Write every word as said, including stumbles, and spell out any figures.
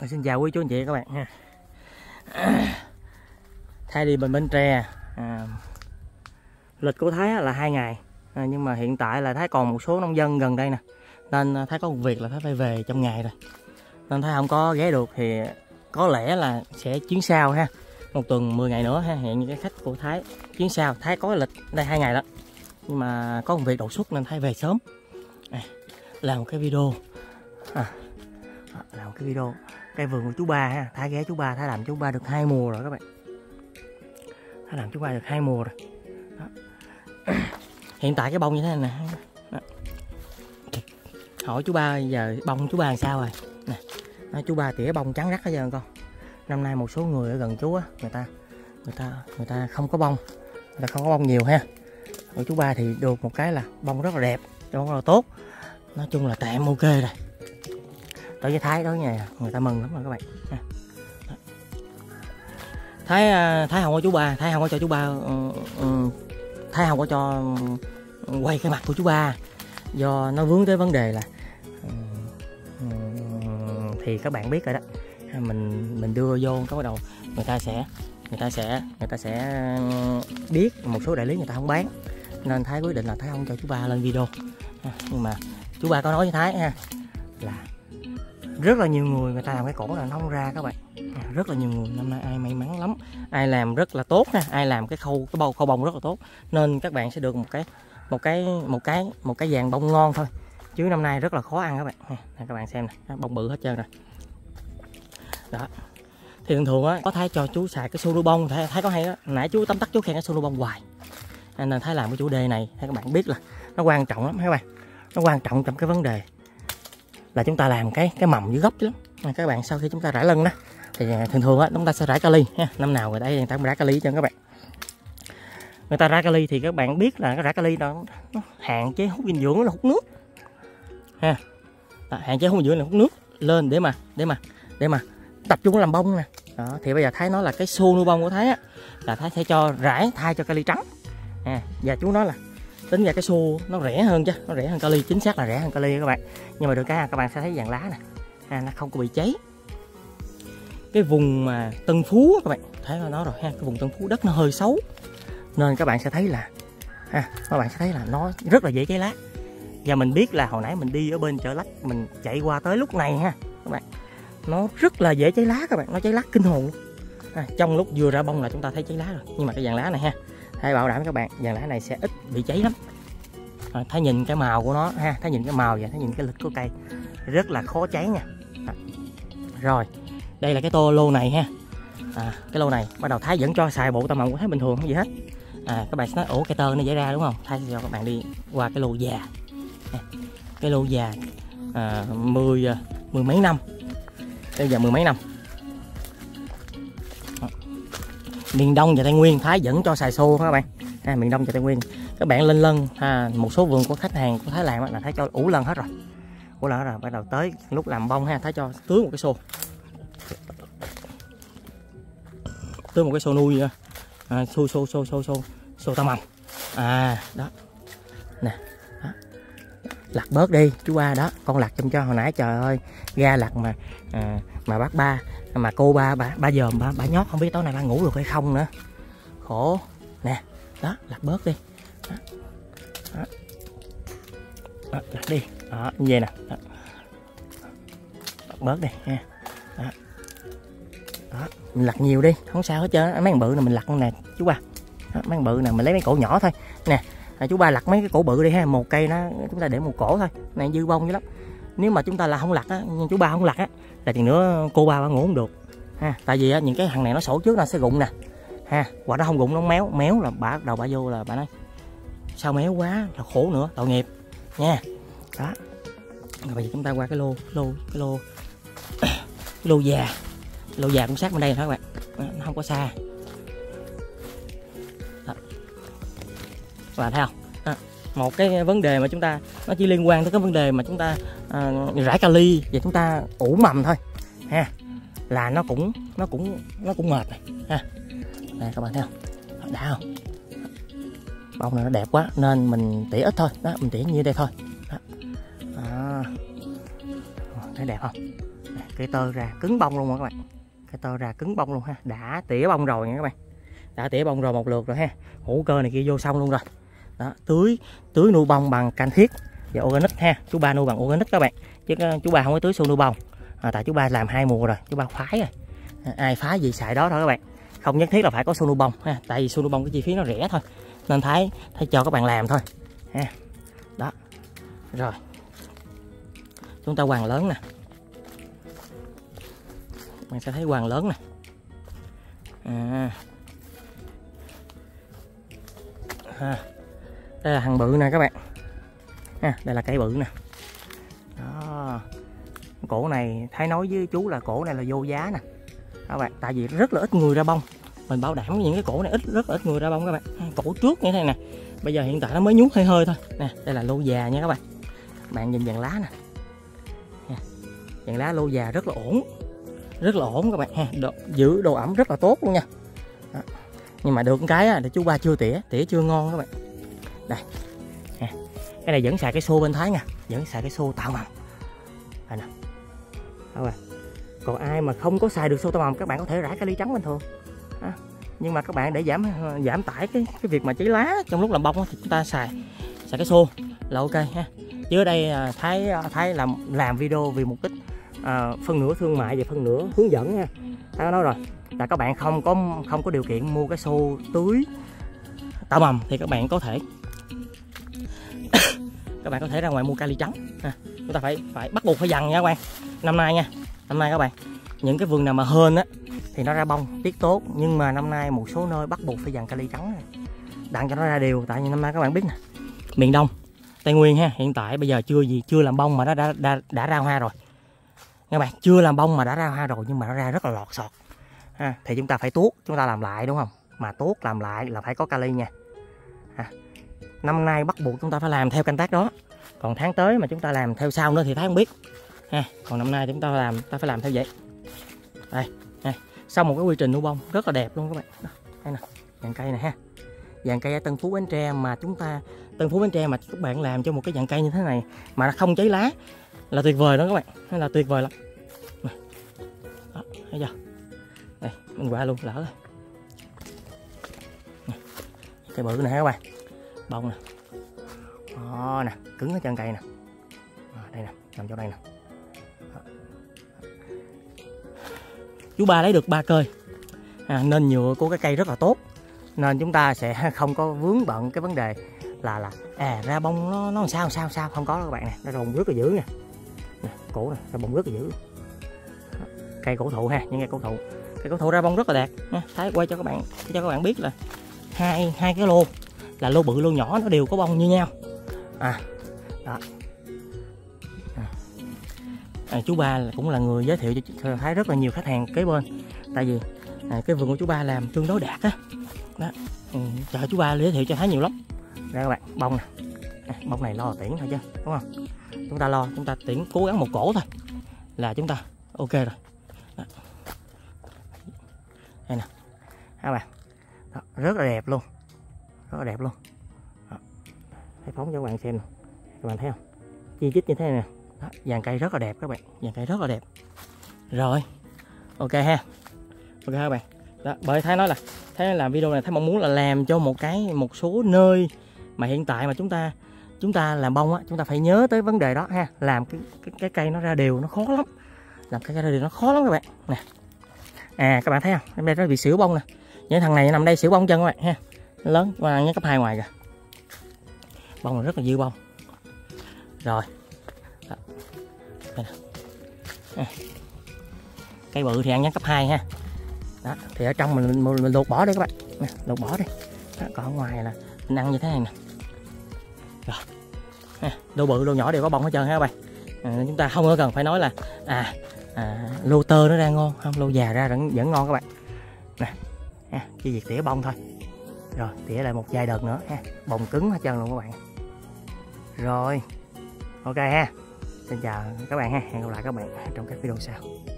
Xin chào quý chú anh chị các bạn ha. Thái đi bên Bến Tre, à, lịch của Thái là hai ngày, à, nhưng mà hiện tại là Thái còn một số nông dân gần đây nè, nên Thái có một việc là Thái phải về trong ngày rồi, nên Thái không có ghé được. Thì có lẽ là sẽ chuyến sau ha, một tuần mười ngày nữa ha, hẹn những cái khách của Thái chuyến sau. Thái có lịch đây hai ngày đó, nhưng mà có một việc đột xuất nên Thái về sớm, à, làm một cái video, à, làm một cái video cây vườn của chú Ba ha. Thái ghé chú Ba, Thái làm chú Ba được hai mùa rồi các bạn. Thái làm chú Ba được hai mùa rồi. Đó. Hiện tại cái bông như thế này nè. Đó. Hỏi chú Ba giờ bông chú Ba làm sao rồi nè. Đó, chú Ba tỉa bông trắng rắc hết trơn con. Năm nay một số người ở gần chú á, người ta người ta người ta không có bông, người ta không có bông nhiều ha. Ở chú Ba thì được một cái là bông rất là đẹp, bông rất là tốt. Nói chung là tạm ok rồi. Đối với Thái, đối với nhà người ta mừng lắm rồi các bạn. Thái Thái không có chú Ba, Thái không có cho chú Ba, Thái không có cho quay cái mặt của chú Ba, do nó vướng tới vấn đề là thì các bạn biết rồi đó, mình mình đưa vô có bắt đầu người ta sẽ người ta sẽ người ta sẽ biết một số đại lý người ta không bán, nên Thái quyết định là Thái không cho chú Ba lên video. Nhưng mà chú Ba có nói với Thái ha, là rất là nhiều người người ta làm cái cổ là nó không ra các bạn. Rất là nhiều người năm nay ai may mắn lắm, ai làm rất là tốt ha, ai làm cái khâu cái bông khâu bông rất là tốt, nên các bạn sẽ được một cái một cái một cái một cái dàn bông ngon thôi, chứ năm nay rất là khó ăn các bạn. Nè, các bạn xem nè, bông bự hết trơn rồi đó. Thì thường thường á có Thái cho chú xài cái sô bông, Thái, Thái có hay đó, nãy chú tấm tắc chú khen cái sô bông hoài, nên Thái làm cái chủ đề nàyให้các bạn biết là nó quan trọng lắm các bạn. Nó quan trọng trong cái vấn đề là chúng ta làm cái cái mầm dưới gốc chứ lắm. Các bạn sau khi chúng ta rải lân đó thì thường thường á chúng ta sẽ rải kali ha. Năm nào người ta người ta cũng rải kali cho các bạn. Người ta rải kali thì các bạn biết là cái rải kali đó nó hạn chế hút dinh dưỡng, nó hút nước ha. Đó, hạn chế hút dinh dưỡng là hút nước lên để mà để mà để mà tập trung làm bông nè. Đó, thì bây giờ Thái nói là cái xô nuôi bông của Thái á là Thái sẽ cho rải thay cho kali trắng. À, và chú nói là tính ra cái xô nó rẻ hơn chứ, nó rẻ hơn kali, chính xác là rẻ hơn kali các bạn. Nhưng mà được cái các bạn sẽ thấy vàng lá nè, à, nó không có bị cháy. Cái vùng mà Tân Phú các bạn thấy nó rồi ha, cái vùng Tân Phú đất nó hơi xấu, nên các bạn sẽ thấy là ha, các bạn sẽ thấy là nó rất là dễ cháy lá. Và mình biết là hồi nãy mình đi ở bên chợ Lách, mình chạy qua tới lúc này ha các bạn, nó rất là dễ cháy lá các bạn, nó cháy lá kinh hồn. À, trong lúc vừa ra bông là chúng ta thấy cháy lá rồi. Nhưng mà cái vàng lá này ha, Thái bảo đảm với các bạn vàng lá này sẽ ít bị cháy lắm. À, Thái nhìn cái màu của nó ha, Thái nhìn cái màu và Thái nhìn cái lịch của cây rất là khó cháy nha. À, rồi đây là cái tô lô này ha. À, cái lô này bắt đầu Thái vẫn cho xài bộ tăm mầm của Thái bình thường không gì hết. À, các bạn sẽ nói ủa cây tơ nó dễ ra đúng không? Thái sẽ cho các bạn đi qua cái lô già. À, cái lô già à, mười mười mấy năm, bây giờ mười mấy năm. À, miền Đông và Tây Nguyên Thái vẫn cho xài xô các bạn. À, miền Đông và Tây Nguyên các bạn lên lân, à, một số vườn của khách hàng của Thái làm là Thái cho ủ lân hết rồi, ủ lân hết rồi. Bắt đầu tới lúc làm bông ha, Thái cho tưới một cái xô, tưới một cái xô nuôi, à, xô xô xô xô xô xô tăm mầm. À đó nè, đó. Lặt bớt đi chú Ba đó, con lặt trong cho hồi nãy trời ơi ra lặt mà à, mà bác Ba mà cô ba bà ba giờ bà, bà nhót không biết tối nay ba ngủ được hay không nữa, khổ nè. Đó, lặt bớt đi đó. Đó. Đó, lặt đi đó, như vậy nè đó. Lặt bớt đi nha. Đó. Đó, mình lặt nhiều đi không sao hết trơn. Mấy con bự này mình lặt nè chú Ba. Đó, mấy con bự nè mình lấy mấy cổ nhỏ thôi nè. À, chú Ba lặt mấy cái cổ bự đi ha, một cây nó chúng ta để một cổ thôi này, dư bông dữ lắm. Nếu mà chúng ta là không lặt á, nhưng chú Ba không lặt á là chừng nữa cô ba bà ngủ không được ha. Tại vì á, những cái thằng này nó sổ trước nó sẽ rụng nè ha, quả nó không rụng nó méo méo là bà đầu bà vô là bà nói sao méo quá là khổ nữa, tội nghiệp nha. Đó rồi bây giờ chúng ta qua cái lô lô cái lô cái lô già, lô già cũng sát bên đây thôi các bạn, nó không có xa. Đó. Và thấy không? Đó. Một cái vấn đề mà chúng ta nó chỉ liên quan tới cái vấn đề mà chúng ta à, rải kali và chúng ta ủ mầm thôi ha, là nó cũng nó cũng nó cũng mệt rồi ha. Đây các bạn thấy không? Đã không? Bông này nó đẹp quá nên mình tỉa ít thôi. Đó, mình tỉa như đây thôi. Đó. Đó. Thấy đẹp không? Cái tơ ra cứng bông luôn rồi các bạn, cái tơ ra cứng bông luôn ha, đã tỉa bông rồi nha các bạn, đã tỉa bông rồi một lượt rồi ha, hữu cơ này kia vô xong luôn rồi. Đó, tưới tưới nuôi bông bằng canh thiết và organic ha, chú Ba nuôi bằng organic các bạn, chứ chú Ba không có tưới xô nuôi bông, à, tại chú Ba làm hai mùa rồi, chú Ba phái rồi, à, ai phái gì xài đó thôi các bạn, không nhất thiết là phải có xô nuôi bông ha, tại vì xô nuôi bông cái chi phí nó rẻ thôi, nên Thái thấy cho các bạn làm thôi ha. Đó rồi chúng ta quàng lớn nè, bạn sẽ thấy quàng lớn nè, à. À, đây là hàng bự nè các bạn, à, đây là cây bự nè. Đó, cổ này Thái nói với chú là cổ này là vô giá nè các bạn, tại vì rất là ít người ra bông, mình bảo đảm những cái cổ này ít rất là ít người ra bông các bạn. Cổ trước như thế này nè, bây giờ hiện tại nó mới nhút hơi hơi thôi nè, đây là lô già nha các bạn, bạn nhìn dàn lá nè, dàn lá lô già rất là ổn, rất là ổn các bạn ha, độ, giữ độ ẩm rất là tốt luôn nha. Đó. Nhưng mà được cái á, để chú Ba chưa tỉa, tỉa chưa ngon các bạn. Đây, ha. Cái này vẫn xài cái xô bên Thái nha, vẫn xài cái xô tạo mầm. Đây nè, đâu rồi. Còn ai mà không có xài được xô tạo mầm, các bạn có thể rải kali trắng bình thường. Đó. Nhưng mà các bạn để giảm giảm tải cái cái việc mà cháy lá trong lúc làm bông thì chúng ta xài xài cái xô là ok ha. Chứ ở đây Thái Thái làm làm video vì mục đích à, phân nửa thương mại và phân nửa hướng dẫn nha. Thái nói rồi là các bạn không có không có điều kiện mua cái xô tưới tạo mầm thì các bạn có thể các bạn có thể ra ngoài mua kali trắng ha. Chúng ta phải phải bắt buộc phải dằn nha các bạn. Năm nay nha, năm nay các bạn, những cái vườn nào mà hên á thì nó ra bông tiết tốt, nhưng mà năm nay một số nơi bắt buộc phải dằn kali trắng này, đặng cho nó ra đều. Tại vì năm nay các bạn biết nè, miền Đông Tây Nguyên ha, hiện tại bây giờ chưa gì chưa làm bông mà nó đã đã, đã ra hoa rồi các bạn, chưa làm bông mà đã ra hoa rồi, nhưng mà nó ra rất là lọt sọt ha. Thì chúng ta phải tuốt, chúng ta làm lại đúng không, mà tuốt làm lại là phải có kali nha ha. Năm nay bắt buộc chúng ta phải làm theo canh tác đó, còn tháng tới mà chúng ta làm theo sau nữa thì Thái không biết ha. Còn năm nay chúng ta làm ta phải làm theo vậy. Đây, đây. Sau một cái quy trình nuôi bông rất là đẹp luôn các bạn. Đó, đây nè, dàn cây này ha, dàn cây ở Tân Phú Bến Tre mà chúng ta Tân Phú Bến Tre mà các bạn làm cho một cái dàn cây như thế này mà nó không cháy lá là tuyệt vời đó các bạn, nó là tuyệt vời lắm. Đó, thấy chưa? Đây, mình qua luôn, lỡ rồi. Cây bự này các bạn, bông nè, đó nè, cứng ở chân cây nè, à, đây nè, nằm chỗ đây nè. Đó. Chú Ba lấy được ba cơi à, nên nhựa của cái cây rất là tốt, nên chúng ta sẽ không có vướng bận cái vấn đề là là à ra bông nó nó sao sao sao không có đó các bạn nè, nó ra bông rất là dữ nha, nè, cổ này ra bông rất là dữ. Đó. Cây cổ thụ ha, những cây cổ thụ, cây cổ thụ ra bông rất là đẹp nha. Thái quay cho các bạn cho các bạn biết là hai hai cái lô là lô bự lô nhỏ nó đều có bông như nhau à. Đó. À. À, chú Ba cũng là người giới thiệu cho Thái rất là nhiều khách hàng kế bên, tại vì à, cái vườn của chú Ba làm tương đối đạt á. Đó. Ừ, chờ chú Ba giới thiệu cho Thái nhiều lắm. Đây các bạn, bông nè, à, bông này lo là tiễn thôi chứ đúng không, chúng ta lo chúng ta tiễn cố gắng một cổ thôi là chúng ta ok rồi. Đó. Đây nè các bạn. Đó, rất là đẹp luôn, rất là đẹp luôn. Đó. Hãy phóng cho các bạn xem nè, các bạn thấy không, chi chít như thế này nè. Đó, dàn cây rất là đẹp các bạn, dàn cây rất là đẹp rồi, ok ha, ok các bạn. Đó, bởi Thái nói là Thái làm video này Thái mong muốn là làm cho một cái một số nơi mà hiện tại mà chúng ta chúng ta làm bông á, chúng ta phải nhớ tới vấn đề đó ha, làm cái cái, cái cây nó ra đều nó khó lắm, làm cái cây ra đều nó khó lắm các bạn nè. À các bạn thấy không, em đây nó bị xỉu bông nè, những thằng này nằm đây xỉu bông chân các bạn ha, nó lớn qua nhớ cấp hai ngoài kìa, bông là rất là dư bông rồi. Đó. Đây nè. À. Cây bự thì ăn nhắn cấp hai ha. Đó, thì ở trong mình mình, mình luộc bỏ đi các bạn nè, luộc bỏ đi. Đó, còn ở ngoài là mình ăn như thế này nè. Rồi ha, lô bự lô nhỏ đều có bông hết trơn ha các bạn. À, chúng ta không có cần phải nói là à, à lô tơ nó ra ngon không, lô già ra vẫn, vẫn ngon các bạn nè ha, chỉ việc tỉa bông thôi, rồi tỉa lại một vài đợt nữa ha, bông cứng hết trơn luôn các bạn. Rồi ok ha, xin chào các bạn ha, hẹn gặp lại các bạn trong các video sau.